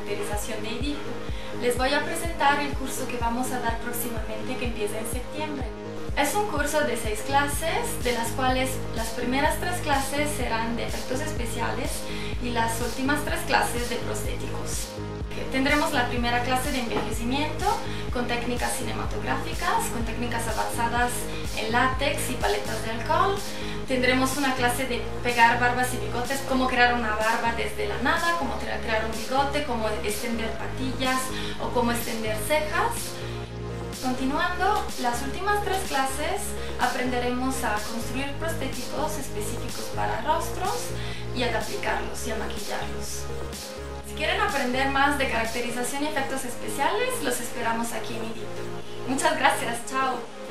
caracterización de IDIP, les voy a presentar el curso que vamos a dar próximamente, que empieza en septiembre. Es un curso de 6 clases, de las cuales las primeras 3 clases serán de efectos especiales y las últimas 3 clases de prostéticos. Tendremos la primera clase de envejecimiento con técnicas cinematográficas, con técnicas avanzadas en látex y paletas de alcohol. Tendremos una clase de pegar barbas y bigotes, cómo crear una barba desde la nada, cómo crear un bigote, cómo extender patillas o cómo extender cejas. Continuando, las últimas 3 clases aprenderemos a construir prostéticos específicos para rostros y a aplicarlos y a maquillarlos. Si quieren aprender más de caracterización y efectos especiales, los esperamos aquí en IDIP. Muchas gracias, chao.